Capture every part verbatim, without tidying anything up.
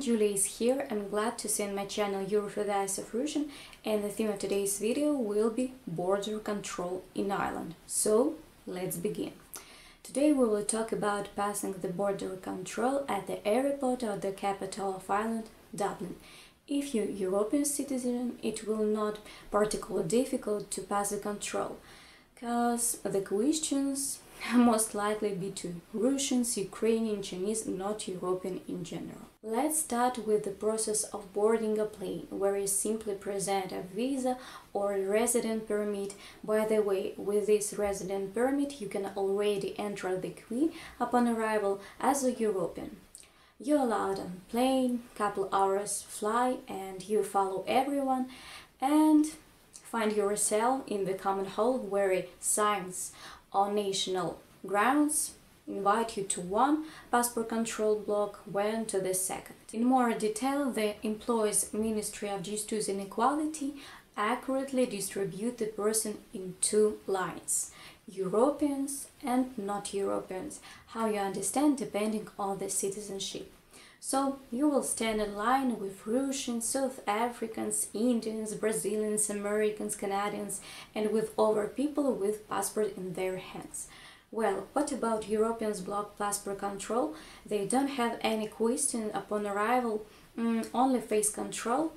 Julia is here. I'm glad to see on my channel European of Russian, and the theme of today's video will be border control in Ireland. So let's begin. Today we will talk about passing the border control at the airport of the capital of Ireland, Dublin. If you're a European citizen, it will not particularly difficult to pass the control, because the questions most likely be to Russians, Ukrainian, Chinese, not European in general. Let's start with the process of boarding a plane, where you simply present a visa or a resident permit. By the way, with this resident permit, you can already enter the queue upon arrival as a European. You're allowed on plane, couple hours fly, and you follow everyone and find yourself in the common hall where signs on national grounds invite you to one passport control block, when to the second. In more detail, the employees Ministry of Justice and Equality accurately distribute the person in two lines: Europeans and not Europeans, how you understand depending on the citizenship. So you will stand in line with Russians, South Africans, Indians, Brazilians, Americans, Canadians, and with other people with passport in their hands. Well, what about Europeans block passport control? They don't have any question upon arrival, mm, only face control,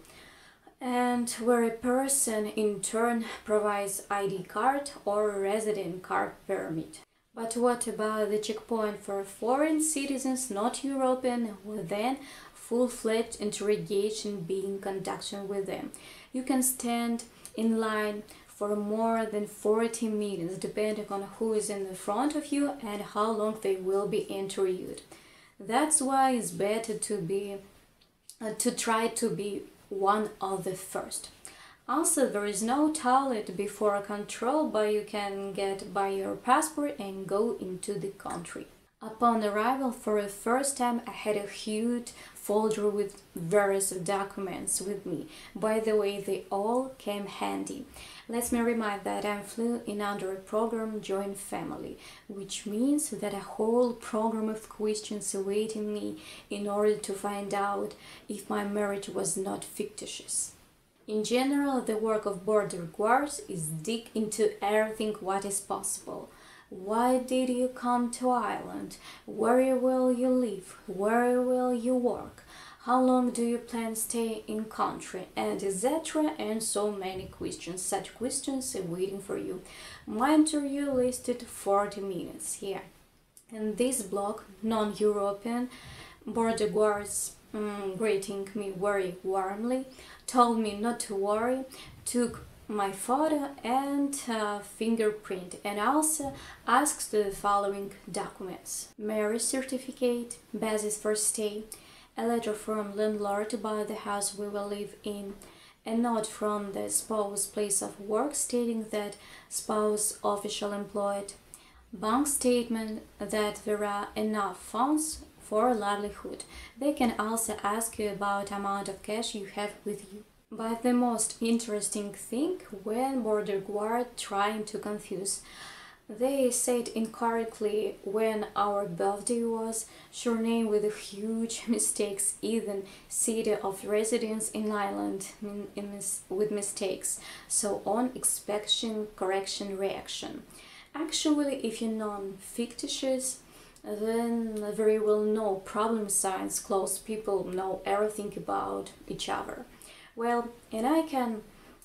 and where a person in turn provides I D card or resident card permit. But what about the checkpoint for foreign citizens, not European, with then full-fledged interrogation being conducted with them? You can stand in line for more than forty minutes, depending on who is in the front of you and how long they will be interviewed. That's why it's better to be, uh, to try to be one of the first. Also, there is no toilet before control, but you can get by your passport and go into the country. Upon arrival for the first time, I had a huge folder with various documents with me. By the way, they all came handy. Let me remind that I flew in under a program Joint Family, which means that a whole program of questions awaiting me in order to find out if my marriage was not fictitious. In general, the work of border guards is dig into everything what is possible. Why did you come to Ireland? Where will you live? Where will you work? How long do you plan stay in country? And et cetera. And so many questions. Such questions are waiting for you. My interview listed forty minutes here. In this block, non-European border guards um, greeting me very warmly, told me not to worry, took my photo and uh, fingerprint, and also asked the following documents: marriage certificate, basis for stay, a letter from landlord about the house we will live in, a note from the spouse place of work stating that spouse official employed, bank statement that there are enough funds for livelihood. They can also ask you about amount of cash you have with you. But the most interesting thing, when border guard trying to confuse, they said incorrectly when our birthday was, surname with huge mistakes, even city of residence in Ireland in, in mis with mistakes, so on, expectation, correction, reaction. Actually, if you're non-fictitious, then very well no problem signs, close people know everything about each other. Well, and I can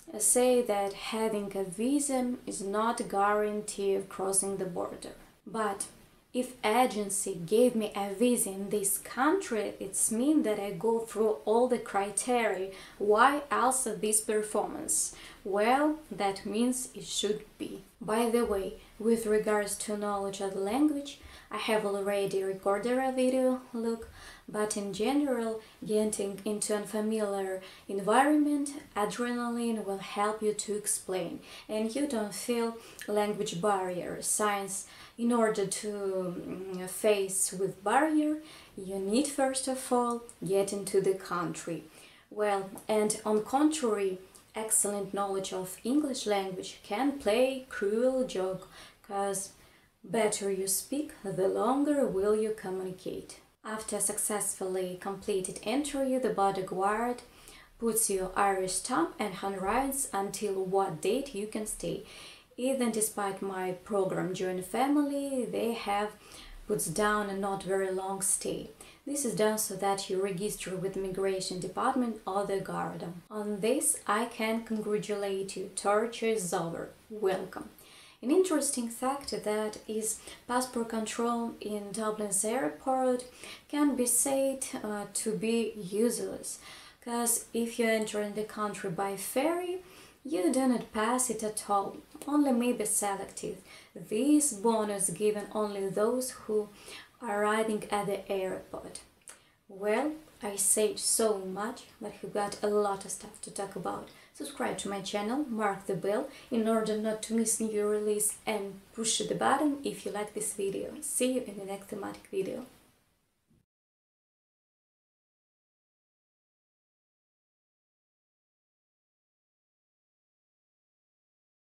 say that having a visa is not a guarantee of crossing the border. But if agency gave me a visa in this country, it's mean that I go through all the criteria. Why also this performance? Well, that means it should be. By the way, with regards to knowledge of the language, I have already recorded a video, look, but in general, getting into an unfamiliar environment, adrenaline will help you to explain, and you don't feel language barrier. Science, in order to um, face with barrier, you need first of all get into the country. Well, and on contrary, excellent knowledge of English language can play cruel joke, because better you speak, the longer will you communicate. After successfully completed entry, the bodyguard puts your Irish stamp and handwrites until what date you can stay. Even despite my program Join Family, they have puts down a not very long stay. This is done so that you register with the Immigration Department or the Guard. On this, I can congratulate you. Torture is over. Welcome. An interesting fact that is passport control in Dublin's airport can be said uh, to be useless, because if you enter in the country by ferry, you do not pass it at all, only maybe selective. This bonus given only those who are arriving at the airport. Well, I said so much, but we got a lot of stuff to talk about. Subscribe to my channel, mark the bell in order not to miss new release, and push the button if you like this video. See you in the next thematic video.